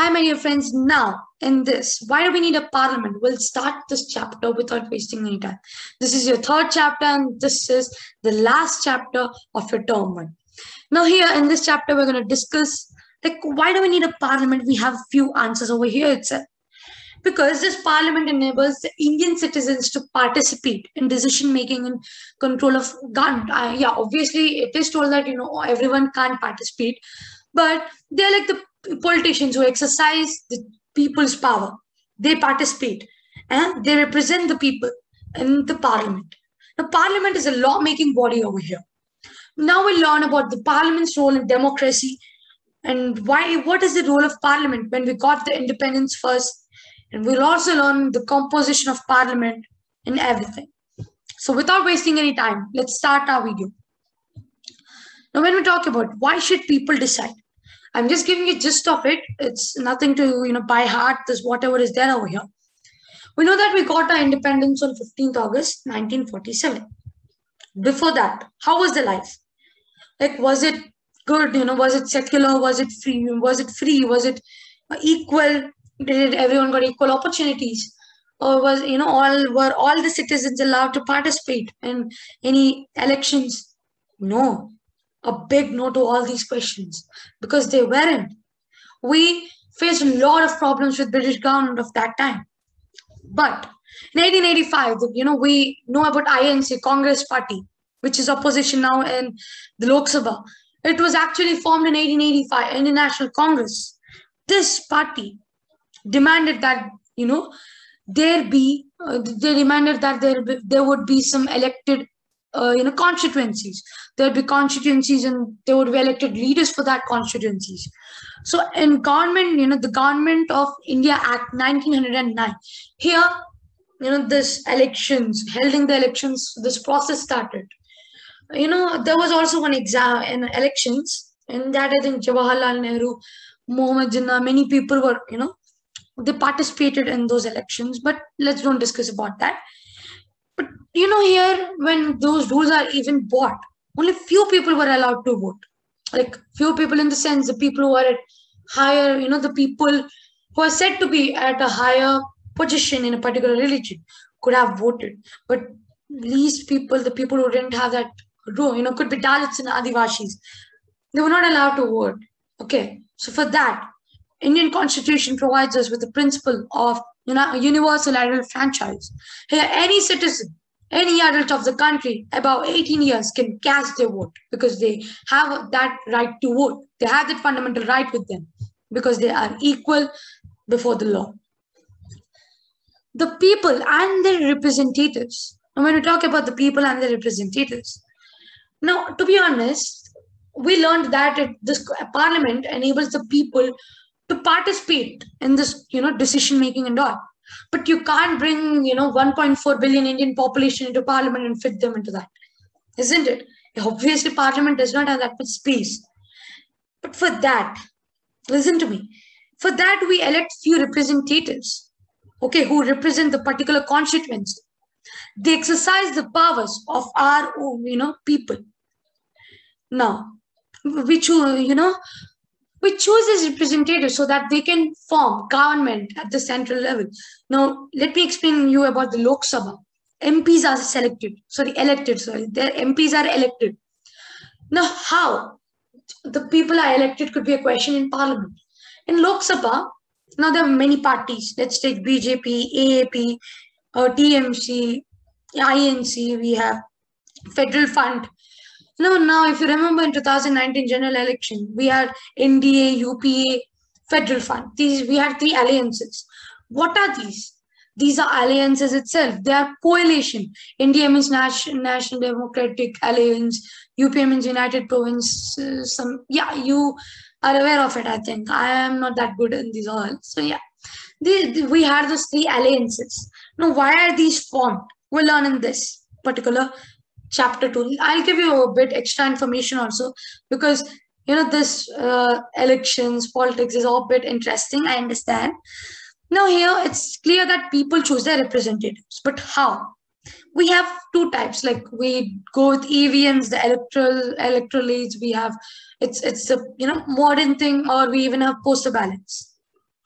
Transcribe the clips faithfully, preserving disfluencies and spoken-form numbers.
Hi, my dear friends. Now, in this, why do we need a parliament? We'll start this chapter without wasting any time. This is your third chapter, and this is the last chapter of your term one. Now, here in this chapter, we're going to discuss like why do we need a parliament? We have few answers over here itself. Because this parliament enables the Indian citizens to participate in decision making and control of gun. Uh, yeah, obviously, it is told that you know everyone can't participate, but they're like the politicians who exercise the people's power. They participate and they represent the people in the parliament. The parliament is a law-making body over here. Now we learn about the parliament's role in democracy and why. What is the role of parliament when we got the independence first, and we'll also learn the composition of parliament and everything. So without wasting any time, let's start our video. Now, when we talk about why should people decide, I'm just giving you gist of it. It's nothing to you know by heart. This whatever is there over here. We know that we got our independence on fifteenth August nineteen forty-seven. Before that, how was the life? Like, was it good? You know, was it secular? Was it free? Was it free? Was it uh, equal? Did everyone got equal opportunities? Or was you know all were all the citizens allowed to participate in any elections? No, a big no to all these questions because they weren't. We faced a lot of problems with British government of that time. But in eighteen eighty-five, you know, we know about I N C, Congress Party, which is opposition now in the Lok Sabha. It was actually formed in eighteen eighty-five, Indian National Congress. This party demanded that, you know, there be, uh, they demanded that there be, there would be some elected, uh, you know, constituencies. There would be constituencies and there would be elected leaders for that constituencies. So in government, you know, the Government of India Act nineteen oh nine, here, you know, this elections, holding the elections, this process started. You know, there was also one exam in elections, and that I think Jawaharlal Nehru, Mohammed Jinnah, many people were, you know, they participated in those elections. But let's don't discuss about that. But you know, here when those rules are even bought, only few people were allowed to vote. Like few people in the sense the people who are at higher, you know, the people who are said to be at a higher position in a particular religion could have voted. But least people, the people who didn't have that role, you know, could be Dalits and Adivashis. They were not allowed to vote. Okay. So for that, Indian Constitution provides us with the principle of you know universal adult franchise. Here, any citizen, any adult of the country above eighteen years can cast their vote because they have that right to vote. They have that fundamental right with them because they are equal before the law. The people and their representatives. And when we talk about the people and their representatives, now, to be honest, we learned that it, this parliament enables the people to participate in this, you know, decision making and all. But you can't bring, you know, one point four billion Indian population into parliament and fit them into that, isn't it? Obviously, parliament does not have that much space. But for that, listen to me. For that, we elect few representatives, okay, who represent the particular constituency. They exercise the powers of our, own, you know, people. Now, we choose, you know, we choose these representatives so that they can form government at the central level. Now, let me explain you about the Lok Sabha. M Ps are selected, sorry, elected, sorry, their M Ps are elected. Now, how the people are elected could be a question in parliament. In Lok Sabha, now there are many parties. Let's take B J P, A A P, uh, T M C, I N C, we have Federal Fund. No, now, if you remember in two thousand nineteen general election, we had N D A, U P A, Federal Fund. These we had three alliances. What are these? These are alliances itself. They are coalition. India means National National Democratic Alliance. U P A means United Province. Uh, some yeah, you are aware of it. I think I am not that good in these all. So yeah, the, the- we had those three alliances. Now, why are these formed? We'll learn in this particular chapter two. I'll give you a bit extra information also because you know this uh, elections politics is all a bit interesting. I understand. Now here it's clear that people choose their representatives, but how? We have two types. Like we go with E V Ms, the electoral electoral age. We have it's it's a you know modern thing, or we even have postal ballots.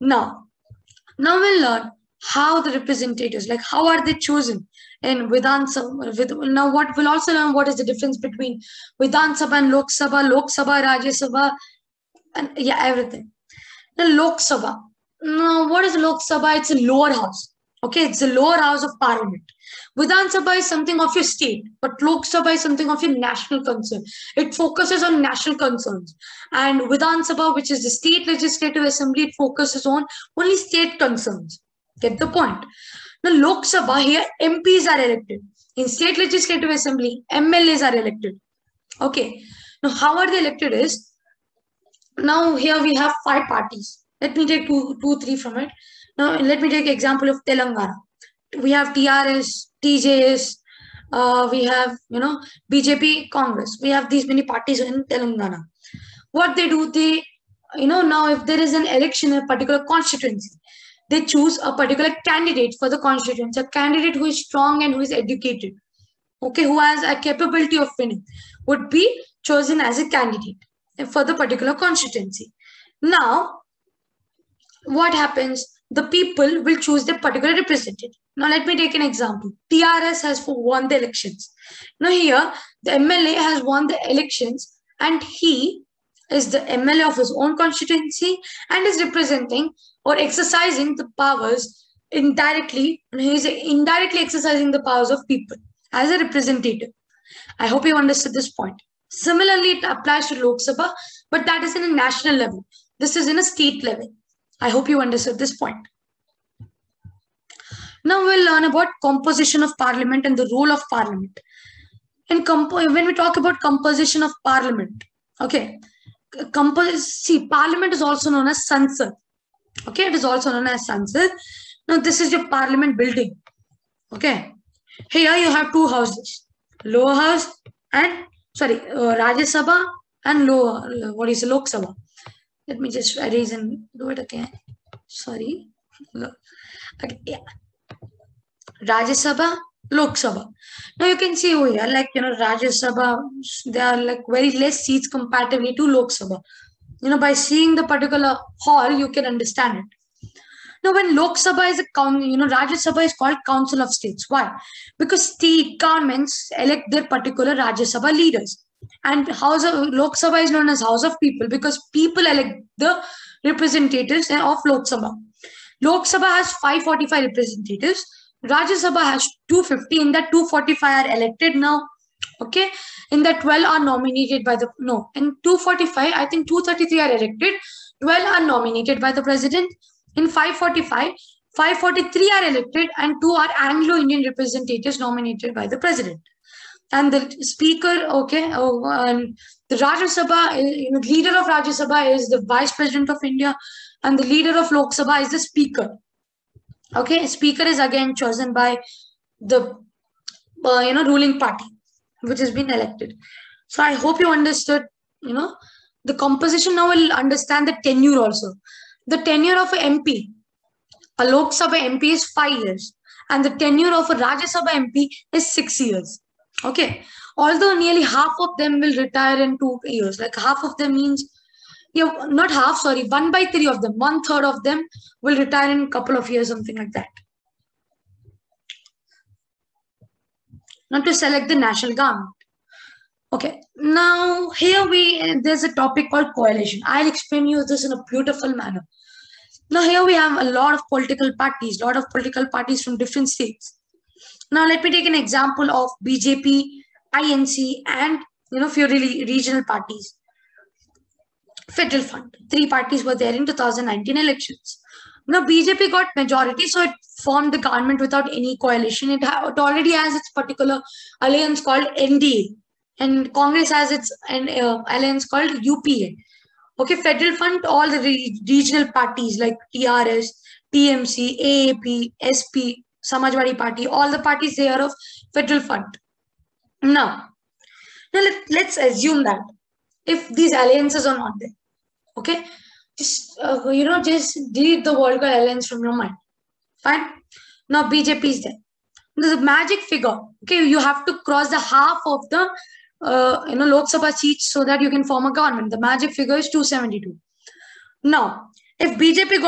Now, now we'll learn how the representatives, like how are they chosen in Vidhan Sabha. With, now what we'll also learn what is the difference between Vidhan Sabha and Lok Sabha, Lok Sabha, Rajya Sabha, and yeah, everything. The Lok Sabha. Now, what is Lok Sabha? It's a lower house. Okay, it's the lower house of parliament. Vidhan Sabha is something of your state, but Lok Sabha is something of your national concern. It focuses on national concerns. And Vidhan Sabha, which is the state legislative assembly, it focuses on only state concerns. Get the point? Now, Lok Sabha, here M Ps are elected. In state legislative assembly, M L As are elected. Okay. Now, how are they elected is, now here we have five parties. Let me take two, two, three from it. Now, let me take example of Telangana. We have T R S, T J S, uh, we have, you know, B J P, Congress. We have these many parties in Telangana. What they do, they, you know, now if there is an election in a particular constituency, they choose a particular candidate for the constituency, a candidate who is strong and who is educated, okay, who has a capability of winning, would be chosen as a candidate for the particular constituency. Now, what happens? The people will choose the particular representative. Now, let me take an example. T R S has won the elections. Now, here, the M L A has won the elections and he is the M L A of his own constituency and is representing or exercising the powers indirectly. He is indirectly exercising the powers of people as a representative. I hope you understood this point. Similarly, it applies to Lok Sabha, but that is in a national level. This is in a state level. I hope you understood this point. Now we'll learn about composition of parliament and the role of parliament. And when we talk about composition of parliament, okay, Compos see, parliament is also known as Sansad. Okay, it is also known as Sansad. Now this is your parliament building. Okay, here you have two houses, lower house and sorry, uh, Rajya Sabha and lower, what is Lok Sabha. Let me just erase and do it again. Sorry. Okay, yeah. Rajya Sabha, Lok Sabha. Now you can see over here, like, you know, Rajya Sabha, there are like very less seats comparatively to Lok Sabha. You know, by seeing the particular hall, you can understand it. Now, when Lok Sabha is a council, you know, Rajya Sabha is called Council of States. Why? Because state governments elect their particular Rajya Sabha leaders. And House of Lok Sabha is known as House of People because people elect the representatives of Lok Sabha. Lok Sabha has five hundred forty-five representatives. Rajya Sabha has two hundred fifty. In that, two hundred forty-five are elected now. Okay. In that, twelve are nominated by the, no, in two hundred forty-five, I think two hundred thirty-three are elected. twelve are nominated by the president. In five hundred forty-five, five hundred forty-three are elected and two are Anglo-Indian representatives nominated by the president. And the speaker, okay, oh, and the Rajya Sabha, you know, leader of Rajya Sabha is the vice president of India, and the leader of Lok Sabha is the speaker. Okay, speaker is again chosen by the uh, you know ruling party, which has been elected. So I hope you understood, you know, the composition. Now we'll understand the tenure also. The tenure of an M P, a Lok Sabha M P is five years, and the tenure of a Rajya Sabha M P is six years. Okay, although nearly half of them will retire in two years, like half of them means, yeah, not half, sorry, one by three of them, one third of them will retire in a couple of years, something like that. Now to select the national government. Okay, now here we, there's a topic called coalition. I'll explain you this in a beautiful manner. Now here we have a lot of political parties, lot of political parties from different states. Now let me take an example of B J P, I N C, and you know few really regional parties. Federal Front. Three parties were there in two thousand nineteen elections. Now B J P got majority, so it formed the government without any coalition. It, it already has its particular alliance called N D A, and Congress has its an uh, alliance called U P A. Okay, Federal Front, all the re regional parties like T R S, T M C, A A P, S P, Samajwadi Party, all the parties they are of Federal Front. Now, now let, let's assume that if these alliances are not there, okay, just uh, you know, just delete the word called alliance from your mind. Fine. Now B J P is there. There's a magic figure. Okay, you have to cross the half of the uh, you know Lok Sabha seats so that you can form a government. The magic figure is two seventy-two. Now, if B J P got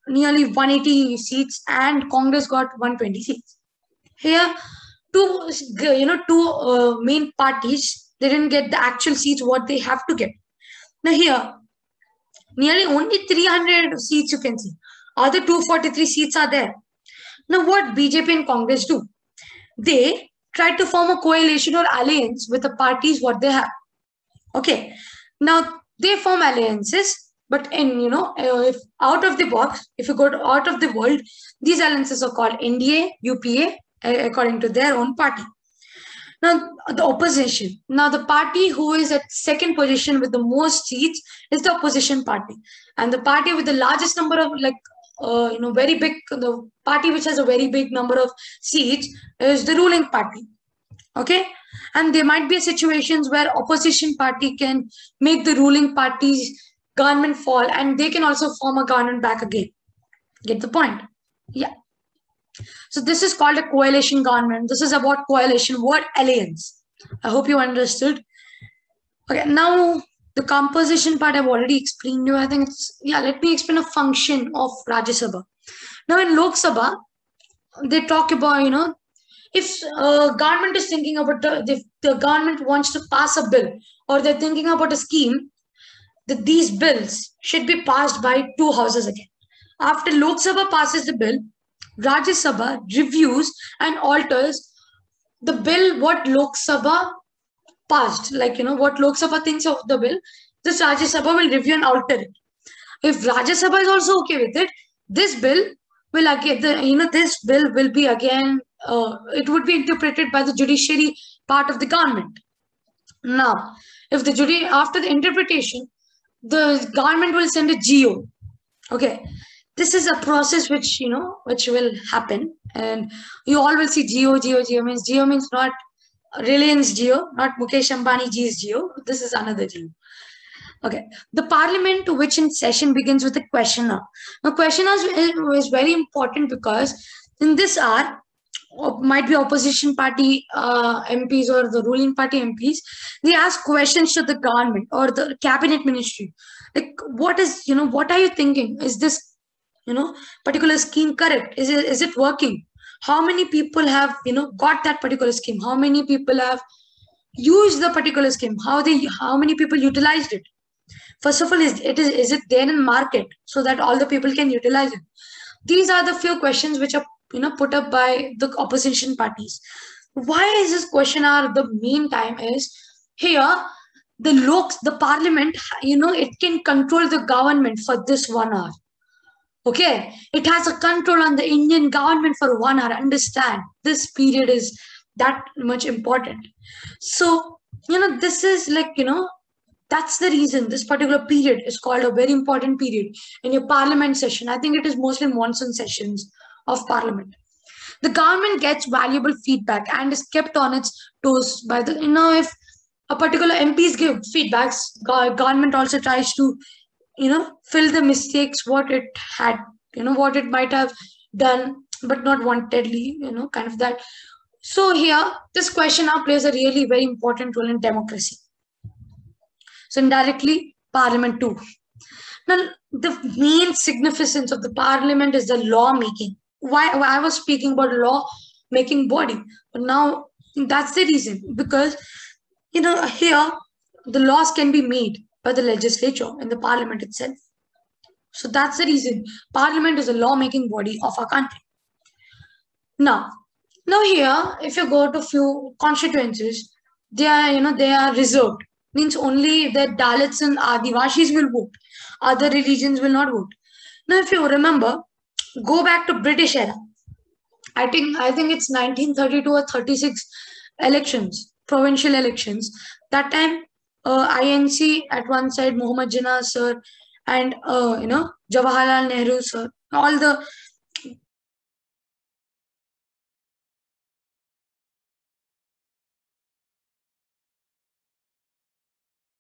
nearly one hundred eighty seats, and Congress got one hundred twenty seats. Here, two, you know, two uh, main parties, they didn't get the actual seats what they have to get. Now here, nearly only three hundred seats you can see. Other two hundred forty-three seats are there. Now what B J P and Congress do? They try to form a coalition or alliance with the parties what they have. Okay. Now they form alliances, but in, you know, uh, if out of the box, if you go to, out of the world, these alliances are called N D A, U P A, uh, according to their own party. Now, the opposition. Now, the party who is at second position with the most seats is the opposition party. And the party with the largest number of, like, uh, you know, very big, the party which has a very big number of seats is the ruling party. Okay? And there might be situations where opposition party can make the ruling party's government fall, and they can also form a government back again. Get the point? Yeah. So this is called a coalition government. This is about coalition, what alliance. I hope you understood. Okay, now the composition part I've already explained to you. I think it's, yeah, let me explain a function of Rajya Sabha. Now in Lok Sabha, they talk about, you know, if uh, government is thinking about, the, if the government wants to pass a bill, or they're thinking about a scheme, that these bills should be passed by two houses again. After Lok Sabha passes the bill, Rajya Sabha reviews and alters the bill what Lok Sabha passed. Like, you know, what Lok Sabha thinks of the bill, this Rajya Sabha will review and alter it. If Rajya Sabha is also okay with it, this bill will again, the, you know, this bill will be again, uh, it would be interpreted by the judiciary part of the government. Now, if the jury, after the interpretation, the government will send a G O. Okay. This is a process which, you know, which will happen, and you all will see G O, G O, G O means, G O means not Reliance Jio, not Mukesh Ambani Ji's Jio. This is another Jio. Okay. The parliament, which in session begins with a question hour. Now, question hour is, is very important because in this hour, might be opposition party uh, M Ps or the ruling party M Ps, they ask questions to the government or the cabinet ministry. Like, what is, you know, what are you thinking? Is this, you know, particular scheme correct? Is it, is it working? How many people have, you know, got that particular scheme? How many people have used the particular scheme? How they, how many people utilized it? First of all, is it is, is it there in market so that all the people can utilize it? These are the few questions which are, you know, put up by the opposition parties. Why is this question hour the main time is here? The looks, the parliament, you know, it can control the government for this one hour. Okay, it has a control on the Indian government for one hour. Understand, this period is that much important. So, you know, this is like, you know, that's the reason this particular period is called a very important period in your parliament session. I think it is mostly monsoon sessions of parliament. The government gets valuable feedback and is kept on its toes by the, you know, if a particular M Ps give feedbacks, government also tries to, you know, fill the mistakes what it had, you know, what it might have done, but not wantedly, you know, kind of that. So here, this question now plays a really very important role in democracy. So indirectly, parliament too. Now, the main significance of the parliament is the law making. Why, why I was speaking about law making body, but now that's the reason, because, you know, here the laws can be made by the legislature and the parliament itself. So that's the reason parliament is a law-making body of our country. Now, now here, if you go to few constituencies, they are, you know, they are reserved. Means only the Dalits and Adivashis will vote. Other religions will not vote. Now, if you remember, go back to British era. I think I think it's nineteen thirty-two or thirty-six elections, provincial elections. That time, uh, I N C at one side, Muhammad Jinnah sir, and uh, you know, Jawaharlal Nehru sir, all the